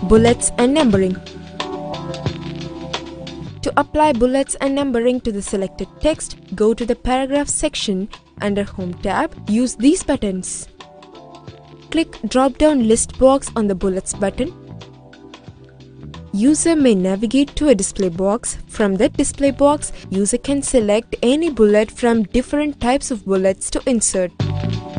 bullets and numbering. To apply bullets and numbering to the selected text, go to the paragraph section. Under Home tab, use these buttons. Click drop-down list box on the bullets button. User may navigate to a display box. From that display box, user can select any bullet from different types of bullets to insert.